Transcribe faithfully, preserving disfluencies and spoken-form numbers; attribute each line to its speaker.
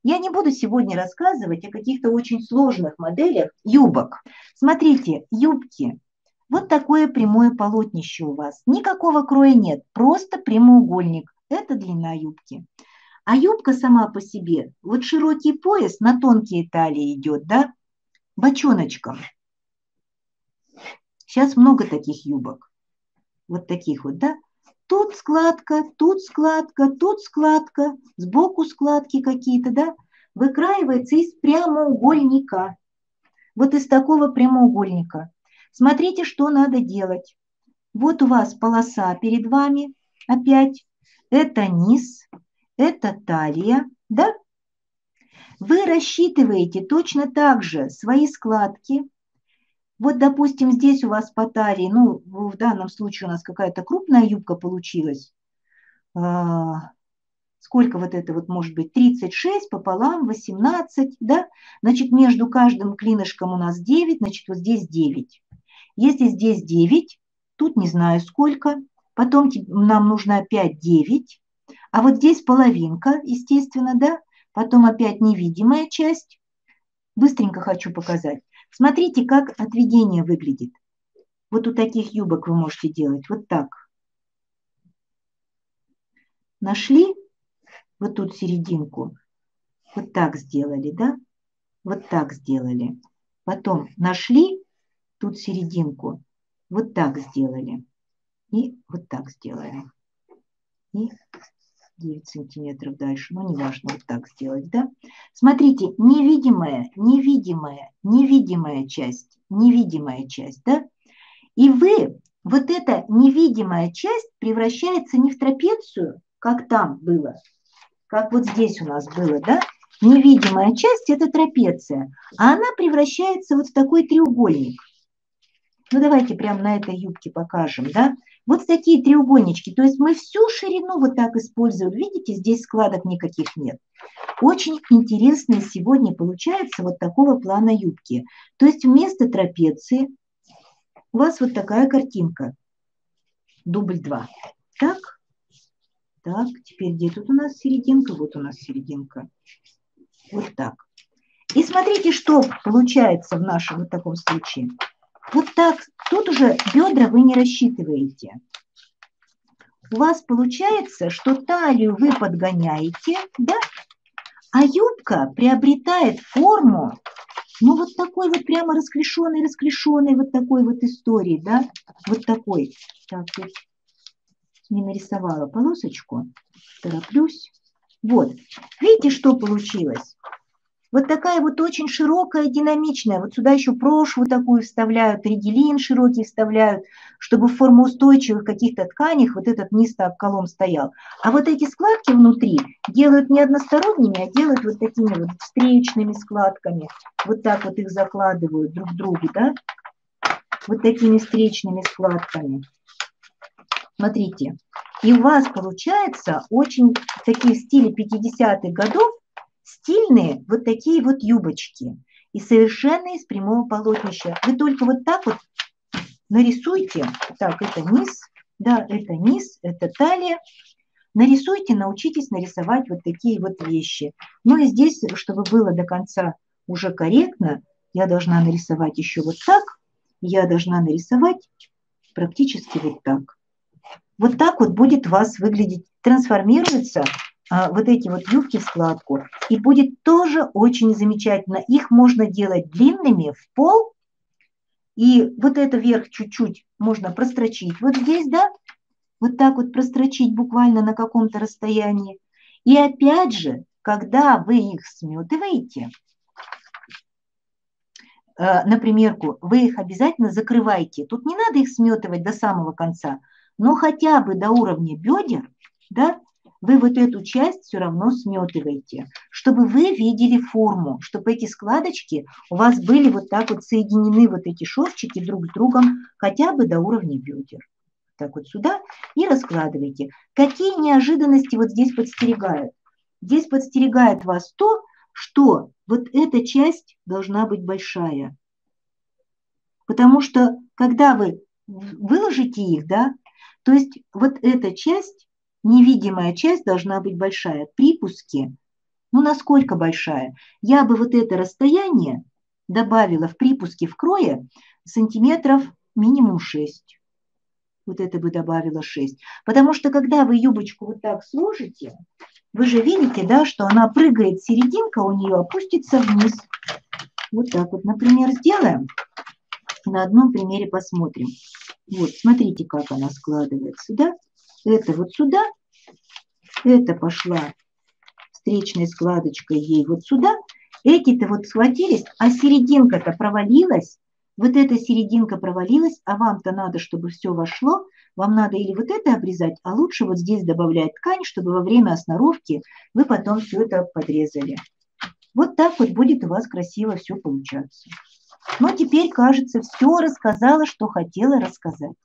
Speaker 1: Я не буду сегодня рассказывать о каких-то очень сложных моделях юбок. Смотрите, юбки. Вот такое прямое полотнище у вас. Никакого кроя нет, просто прямоугольник. Это длина юбки. А юбка сама по себе, вот широкий пояс на тонкие талии идет, да, бочоночком. Сейчас много таких юбок. Вот таких вот, да. Тут складка, тут складка, тут складка, сбоку складки какие-то, да. Выкраивается из прямоугольника. Вот из такого прямоугольника. Смотрите, что надо делать. Вот у вас полоса перед вами опять. Это низ, это талия, да? Вы рассчитываете точно так же свои складки. Вот, допустим, здесь у вас по талии, ну, в данном случае у нас какая-то крупная юбка получилась. А, сколько вот это вот может быть? тридцать шесть пополам, восемнадцать, да? Значит, между каждым клинышком у нас девять, значит, вот здесь девять. Если здесь девять, тут не знаю сколько, потом нам нужно опять девять, а вот здесь половинка, естественно, да? Потом опять невидимая часть. Быстренько хочу показать. Смотрите, как отведение выглядит. Вот у таких юбок вы можете делать вот так. Нашли вот тут серединку, вот так сделали, да? Вот так сделали. Потом нашли тут серединку, вот так сделали. И вот так сделали. И девять сантиметров дальше, ну, неважно, вот так сделать, да? Смотрите, невидимая, невидимая, невидимая часть, невидимая часть, да? И вы, вот эта невидимая часть превращается не в трапецию, как там было, как вот здесь у нас было, да? Невидимая часть – это трапеция, а она превращается вот в такой треугольник. Ну, давайте прямо на этой юбке покажем, да? Вот такие треугольнички. То есть мы всю ширину вот так используем. Видите, здесь складок никаких нет. Очень интересные сегодня получается вот такого плана юбки. То есть вместо трапеции у вас вот такая картинка. Дубль два. Так, так, теперь где тут у нас серединка? Вот у нас серединка. Вот так. И смотрите, что получается в нашем вот таком случае. Вот так, тут уже бедра вы не рассчитываете. У вас получается, что талию вы подгоняете, да, а юбка приобретает форму, ну, вот такой вот прямо расклешенной, расклешенной вот такой вот истории, да, вот такой. Так, тут не нарисовала полосочку, тороплюсь. Вот, видите, что получилось? Вот такая вот очень широкая, динамичная. Вот сюда еще прошлую такую вставляют, ригелин широкий вставляют, чтобы в формоустойчивых каких-то тканях вот этот низ так колом стоял. А вот эти складки внутри делают не односторонними, а делают вот такими вот встречными складками. Вот так вот их закладывают друг к другу, да? Вот такими встречными складками. Смотрите. И у вас получается очень такие в стиле пятидесятых годов стильные вот такие вот юбочки. И совершенно из прямого полотнища. Вы только вот так вот нарисуйте. Так, это низ, да, это низ, это талия. Нарисуйте, научитесь нарисовать вот такие вот вещи. Ну и здесь, чтобы было до конца уже корректно, я должна нарисовать еще вот так. Я должна нарисовать практически вот так. Вот так вот будет у вас выглядеть, трансформируется а, вот эти вот юбки в складку. И будет тоже очень замечательно. Их можно делать длинными в пол. И вот это вверх чуть-чуть можно прострочить. Вот здесь, да, вот так вот прострочить буквально на каком-то расстоянии. И опять же, когда вы их сметываете, э, на примерку, вы их обязательно закрывайте. Тут не надо их сметывать до самого конца, но хотя бы до уровня бедер, да, вы вот эту часть все равно сметываете, чтобы вы видели форму, чтобы эти складочки у вас были вот так вот соединены, вот эти шовчики друг с другом, хотя бы до уровня бедер. Так вот сюда и раскладывайте. Какие неожиданности вот здесь подстерегают? Здесь подстерегает вас то, что вот эта часть должна быть большая. Потому что когда вы выложите их, да, то есть вот эта часть, невидимая часть должна быть большая. Припуски Ну, насколько большая? Я бы вот это расстояние добавила в припуске в крое сантиметров минимум шесть. Вот это бы добавила шесть. Потому что когда вы юбочку вот так сложите, вы же видите, да, что она прыгает, серединка у нее опустится вниз. Вот так вот, например, сделаем. На одном примере посмотрим. Вот, смотрите, как она складывается, да? Это вот сюда, это пошла встречной складочкой ей вот сюда. Эти-то вот схватились, а серединка-то провалилась. Вот эта серединка провалилась, а вам-то надо, чтобы все вошло. Вам надо или вот это обрезать, а лучше вот здесь добавлять ткань, чтобы во время осноровки вы потом все это подрезали. Вот так вот будет у вас красиво все получаться. Но теперь, кажется, все рассказала, что хотела рассказать.